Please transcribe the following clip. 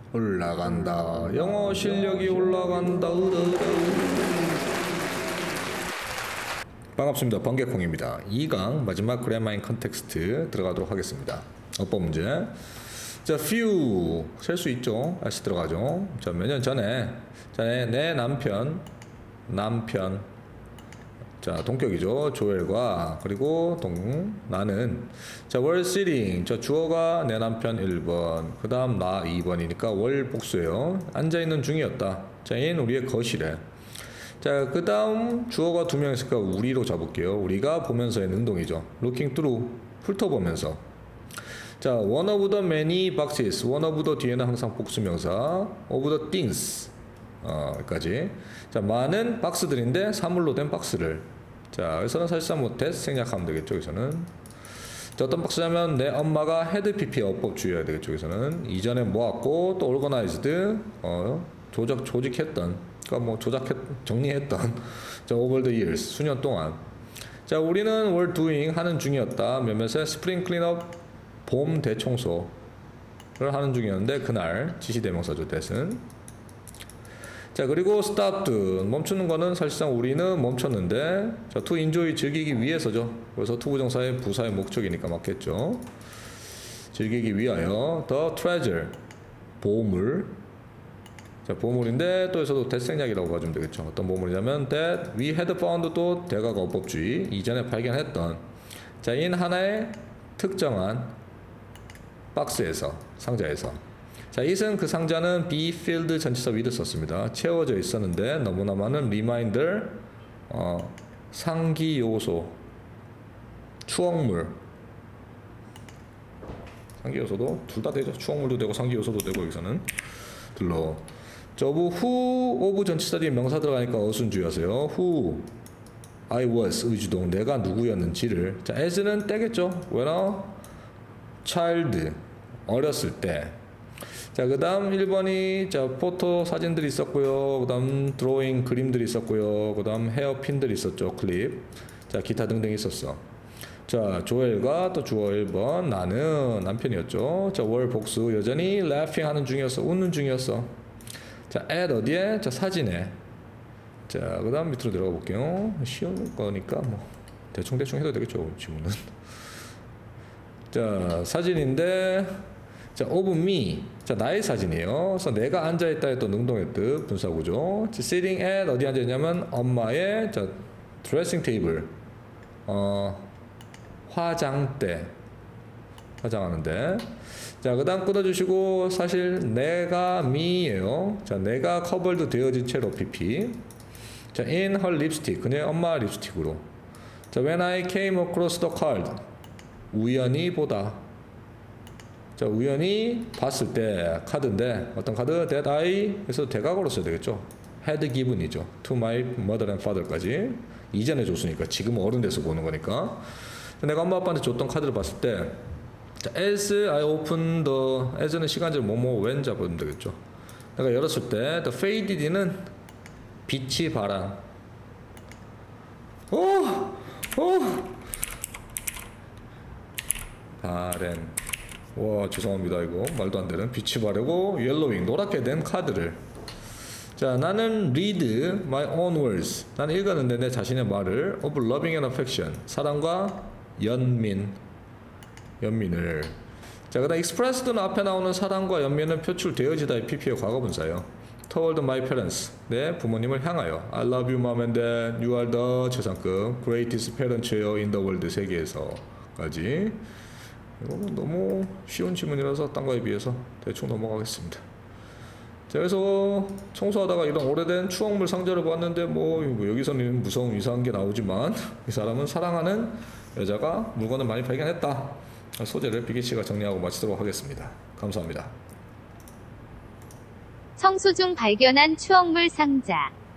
올라간다. 영어 실력이 올라간다. 반갑습니다. 번개콩입니다. 2강 마지막 그래마인 컨텍스트 들어가도록 하겠습니다. 어법 문제. 자, few 셀 수 있죠. 다시 들어가죠. 자, 몇 년 전에 내 남편 자, 동격이죠. 조엘과 그리고 나는 자, were sitting 저 주어가 내 남편 1번 그 다음 나 2번이니까 월 복수예요. 앉아있는 중이었다. 자, 얘는 우리의 거실에. 자, 그 다음 주어가 2명 있으니까 우리로 잡을게요. 우리가 보면서의 능동이죠. looking through 훑어보면서. 자, one of the many boxes one of the 뒤에는 항상 복수명사 of the things 까지. 자, 많은 박스들인데 사물로 된 박스를. 자, 여기서는 사실상 뭐 that 생략하면 되겠죠. 여기서는. 자, 어떤 박스냐면 내 엄마가 헤드 PP에 어법 주의해야 되겠죠. 여기서는 이전에 모았고 또 organized 조직했던 그러니까 뭐 정리했던 자, over the years 수년 동안. 자, 우리는 were doing 하는 중이었다. 몇몇의 스프링 클린업 봄 대청소를 하는 중이었는데 그날 지시대명사죠. that은. 자, 그리고 stopped 멈추는 거는 사실상 우리는 멈췄는데 자, to enjoy 즐기기 위해서죠. 그래서 to 부정사의 부사의 목적이니까 맞겠죠. 즐기기 위하여 the treasure 보물. 자, 보물인데 또 여기서도 that 생략이라고 봐주면 되겠죠. 어떤 보물이냐면 that we had found 또 대가가 어법주의 이전에 발견했던 자, in 하나의 특정한 박스에서 상자에서. 자, it은 그 상자는 be filled 전치사 with를 썼습니다. 채워져 있었는데 너무나 많은 reminder 상기 요소 추억물 상기 요소도 둘 다 되죠. 추억물도 되고 상기 요소도 되고 여기서는 들러. 저부 who of 전치사 뒤에 명사 들어가니까 어순 주의하세요. who I was 의주동 내가 누구였는지를. 자, as는 때겠죠. when a child 어렸을 때. 자, 그 다음 1번이 자, 포토 사진들이 있었고요. 그 다음 드로잉 그림들이 있었고요. 그 다음 헤어핀들이 있었죠. 클립. 자, 기타 등등 있었어. 자, 조엘과 또 주어 1번 나는 남편이었죠. 자, 월 복수 여전히 laughing 하는 중이었어. 웃는 중이었어. 자, at 어디에? 자, 사진에. 자, 그 다음 밑으로 내려가 볼게요. 쉬운 거니까 뭐 대충 해도 되겠죠. 지문은. 자, 사진인데 자, of me. 자, 나의 사진이에요. 그래서 내가 앉아있다에 또 능동의 뜻, 분사구조. 자, sitting at 어디 앉아있냐면 엄마의 자, 드레싱 테이블. 화장대. 화장하는데. 자, 그 다음 끊어주시고 사실 내가 me예요. 자, 내가 커버드 되어진 채로 PP. 자, in her lipstick. 그녀의 엄마 립스틱으로. 자, when I came across the card. 우연히 보다. 자, 우연히 봤을 때 카드인데 어떤 카드? that I 그래서 대각으로 써야 되겠죠. had given이죠. to my mother and father까지 이전에 줬으니까 지금은 어른 돼서 보는 거니까. 내가 엄마 아빠한테 줬던 카드를 봤을 때 자, as I opened the as는 시간제 뭐뭐 when 잡으면 되겠죠. 내가 열었을 때 the faded는 빛이 바람. 바램. 와, 죄송합니다. 이거 말도 안 되는 빛이 바래고 옐로잉 노랗게 된 카드를. 자, 나는 read my own words. 나는 읽었는데 내 자신의 말을 of loving and affection 사랑과 연민을. 자, 그다음 expressed는 앞에 나오는 사랑과 연민은 표출되어지다의 PP의 과거분사예요. toward my parents 내 부모님을 향하여 I love you mom and dad you are the 최상급 greatest parents예요 in the world 세계에서까지. 이거는 너무 쉬운 지문이라서 딴 거에 비해서 대충 넘어가겠습니다. 자, 그래서 청소하다가 이런 오래된 추억물 상자를 봤는데 뭐 여기서는 무서운 이상한 게 나오지만 이 사람은 사랑하는 여자가 물건을 많이 발견했다. 소재를 비기씨가 정리하고 마치도록 하겠습니다. 감사합니다. 청소 중 발견한 추억물 상자.